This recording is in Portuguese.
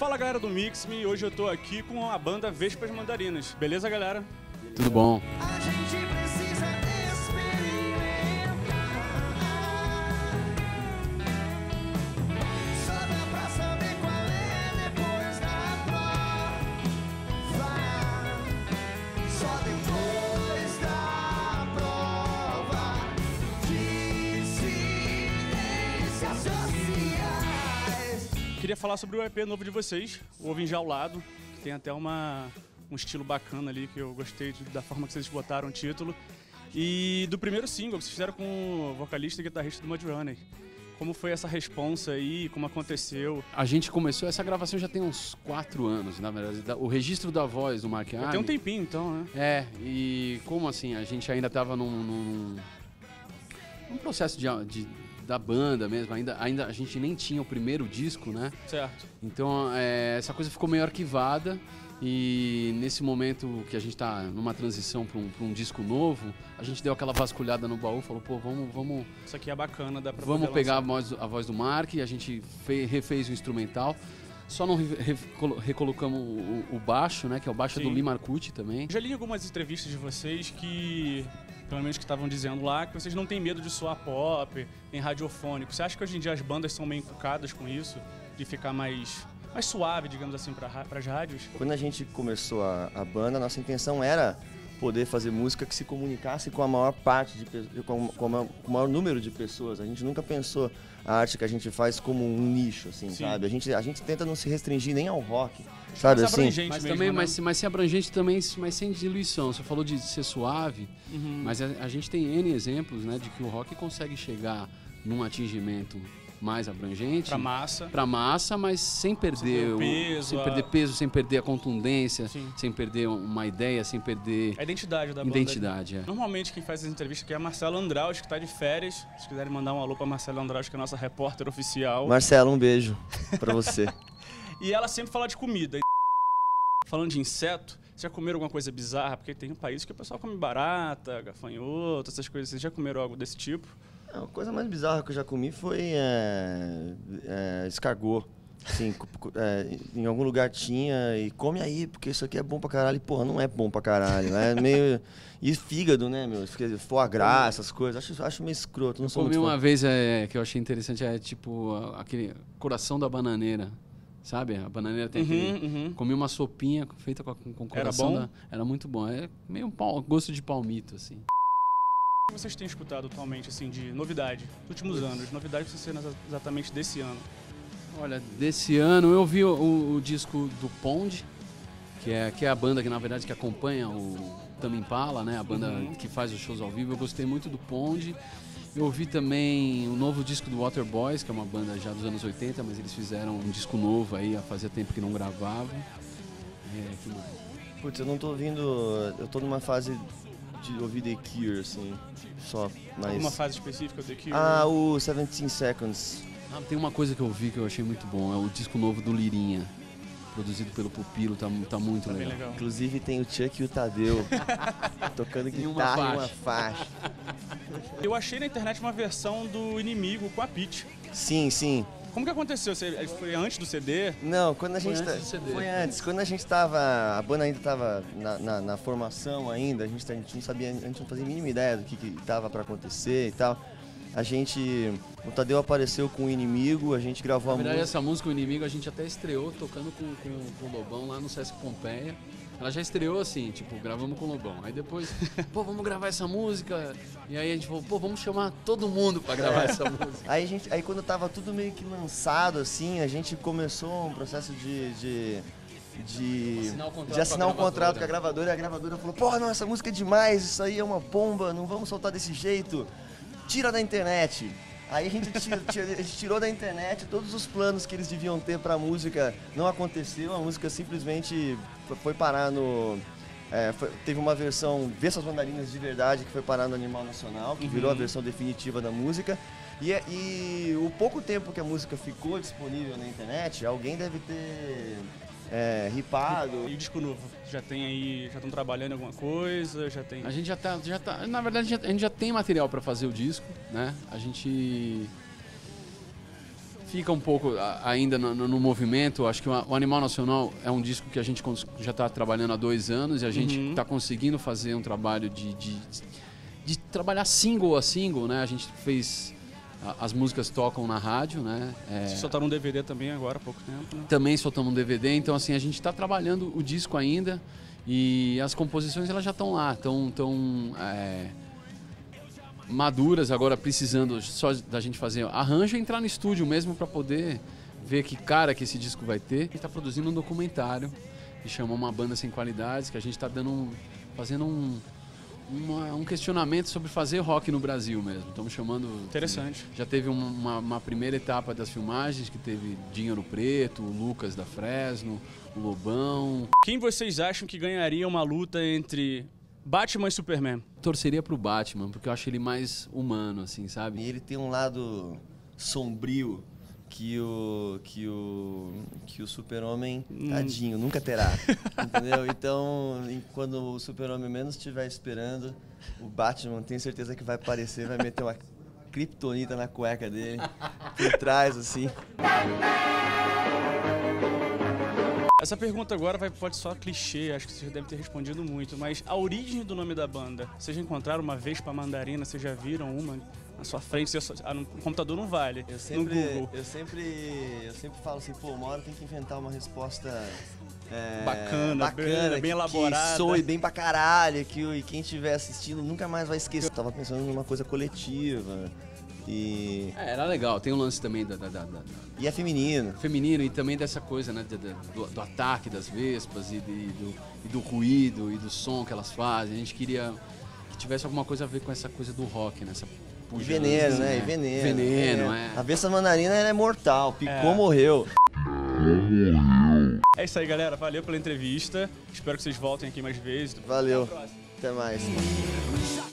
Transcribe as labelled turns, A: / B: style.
A: Fala galera do Mix Me, hoje eu tô aqui com a banda Vespas Mandarinas. Beleza, galera?
B: Tudo bom?
C: A gente precisa experimentar. Só dá pra saber qual é depois da prova. Só depois da prova de ciências sociais.
A: Queria falar sobre o EP novo de vocês, o Ovo Enjaulado, que tem até um estilo bacana ali, que eu gostei da forma que vocês botaram o título. E do primeiro single que vocês fizeram com o vocalista e guitarrista do Mudrunner. Como foi essa responsa aí, como aconteceu?
B: A gente começou, essa gravação já tem uns 4 anos, na verdade. O registro da voz do Mark Arne.
A: Tem um tempinho então, né?
B: É, e como assim, a gente ainda tava num processo da banda mesmo, ainda a gente nem tinha o primeiro disco, né?
A: Certo.
B: Então essa coisa ficou meio arquivada. E nesse momento que a gente tá numa transição para um disco novo, a gente deu aquela vasculhada no baú, falou, pô, vamos
A: Isso aqui é bacana, dá pra
B: vamos
A: poder
B: pegar
A: lançar.
B: a voz do Mark, a gente refez o instrumental, só não recolocamos o baixo, né, que é o baixo
A: Sim.
B: do Lee Marcucci também.
A: Já li algumas entrevistas de vocês que, pelo menos que estavam dizendo lá, que vocês não têm medo de soar pop, nem radiofônico. Você acha que hoje em dia as bandas são meio encucadas com isso? De ficar mais suave, digamos assim, pras rádios?
D: Quando a gente começou a banda, a nossa intenção era poder fazer música que se comunicasse com a maior parte com o maior número de pessoas. A gente nunca pensou a arte que a gente faz como um nicho, assim,
A: Sim.
D: sabe? A gente tenta não se restringir nem ao rock, sabe?
A: Mais
D: Assim,
A: abrangente
B: Mas
A: mesmo,
B: também,
A: né?
B: mas ser abrangente também, mas sem diluição. Você falou de ser suave, mas a gente tem N exemplos, né, de que o rock consegue chegar num atingimento mais abrangente.
A: Pra massa,
B: Mas sem perder
A: peso,
B: sem perder a contundência,
A: Sim.
B: sem perder uma ideia, sem perder
A: a identidade da banda.
B: identidade. É.
A: Normalmente quem faz as entrevistas aqui é a Marcela Andraus, que tá de férias. Se quiserem mandar um alô pra Marcela Andraus, que é a nossa repórter oficial.
D: Marcelo, um beijo pra você.
A: E ela sempre fala de comida. Falando de inseto, vocês já comeram alguma coisa bizarra? Porque tem um país que o pessoal come barata, gafanhoto, essas coisas. Vocês já comeram algo desse tipo?
D: A coisa mais bizarra que eu já comi foi escargot. Assim, em algum lugar tinha e come aí, porque isso aqui é bom pra caralho. E, porra, não é bom pra caralho. É meio... E fígado, né, meu? Foie gras, essas coisas. Acho meio escroto. Não sou
B: Comi
D: muito
B: uma
D: fã.
B: vez que eu achei interessante, tipo aquele coração da bananeira. Sabe? A bananeira tem aquele... Comi uma sopinha feita com coração.
A: Era bom?
B: Era muito bom. É meio gosto de palmito, assim.
A: O que vocês têm escutado atualmente, assim, de novidade? Nos últimos anos, novidade pra ser exatamente desse ano.
B: Olha, desse ano eu vi o disco do Pond, que é a banda que na verdade que acompanha o Tame Impala, né? A banda que faz os shows ao vivo. Eu gostei muito do Pond. Eu ouvi também o novo disco do Waterboys, que é uma banda já dos anos 80, mas eles fizeram um disco novo aí, fazia tempo que não gravavam. Que mais?
D: Putz, eu não tô ouvindo... Eu tô numa fase de ouvir The Cure, assim, só. Mas...
A: Alguma fase específica do The Cure?
D: Ah, o 17 Seconds.
B: Tem uma coisa que eu vi que eu achei muito bom, é o disco novo do Lirinha, produzido pelo Pupilo, tá muito
A: Tá bem
B: legal.
A: legal.
D: Inclusive tem o Chuck e o Tadeu tocando guitarra em uma faixa.
A: Eu achei na internet uma versão do Inimigo com a Pitty.
D: Sim, sim.
A: Como que aconteceu? Foi antes do CD?
D: Não, quando a gente
B: antes do CD.
D: foi antes. Quando a gente tava, a banda ainda tava na formação ainda, a gente não sabia, a gente não fazia a mínima ideia do que tava pra acontecer e tal. O Tadeu apareceu com o Inimigo, a gente gravou
B: Na
D: a
B: verdade,
D: música.
B: essa música, O Inimigo, a gente até estreou tocando com o Lobão lá no Sesc Pompeia. Ela já estreou assim, tipo, gravamos com o Lobão. Aí depois, pô, vamos gravar essa música. E aí a gente falou, pô, vamos chamar todo mundo pra gravar essa música.
D: Aí quando tava tudo meio que lançado, assim, a gente começou um processo de assinar um contrato com a gravadora, e a gravadora falou, pô, não, essa música é demais, isso aí é uma bomba, não vamos soltar desse jeito, tira da internet. Aí a gente tirou da internet todos os planos que eles deviam ter pra música, não aconteceu, a música simplesmente foi parar no... teve uma versão Vespas Mandarinas de verdade que foi parar no Animal Nacional, que virou a versão definitiva da música. E o pouco tempo que a música ficou disponível na internet, alguém deve ter ripado.
A: E o disco novo? Já tem aí, já estão trabalhando em alguma coisa? Já tem...
B: A gente já tá, na verdade a gente já tem material pra fazer o disco, né? A gente fica um pouco ainda no movimento. Acho que o Animal Nacional é um disco que a gente já está trabalhando há 2 anos e a gente está conseguindo fazer um trabalho de trabalhar single a single, né? A gente fez... As músicas tocam na rádio, né?
A: Vocês soltaram um DVD também agora há pouco tempo, né?
B: Também soltamos um DVD, então assim, a gente está trabalhando o disco ainda e as composições elas já estão lá, estão maduras, agora precisando só da gente fazer arranjo e entrar no estúdio mesmo para poder ver que cara que esse disco vai ter. A gente está produzindo um documentário que chama Uma Banda Sem Qualidades, que a gente está fazendo um questionamento sobre fazer rock no Brasil mesmo. Estamos chamando...
A: Interessante.
B: Já teve uma primeira etapa das filmagens, que teve Dinheiro Preto, o Lucas da Fresno, o Lobão.
A: Quem vocês acham que ganharia uma luta entre Batman e Superman?
B: Torceria pro Batman, porque eu acho ele mais humano, assim, sabe?
D: E ele tem um lado sombrio que o Super-Homem, tadinho, nunca terá. Entendeu? Então, quando o Super-Homem menos estiver esperando, o Batman, tenho certeza que vai aparecer, vai meter uma kryptonita na cueca dele, por trás, assim.
A: Essa pergunta agora pode soar clichê, acho que você deve ter respondido muito, mas a origem do nome da banda, vocês já encontraram uma Vespa Mandarina, vocês já viram uma na sua frente? No computador não vale, no Google.
D: Eu sempre falo assim, pô, uma hora tem que inventar uma resposta
A: bacana, bem elaborada.
D: Que soe bem pra caralho, e quem estiver assistindo nunca mais vai esquecer. Eu tava pensando numa coisa coletiva.
B: Era legal, tem um lance também
D: E é feminino.
B: Feminino e também dessa coisa, né, do ataque das vespas e do ruído e do som que elas fazem. A gente queria que tivesse alguma coisa a ver com essa coisa do rock, né? Essa
D: E veneno, né? E veneno.
B: Veneno, é.
D: A Vespa Mandarina ela é mortal, picou, morreu.
A: É isso aí, galera. Valeu pela entrevista. Espero que vocês voltem aqui mais vezes.
D: Valeu. Até mais.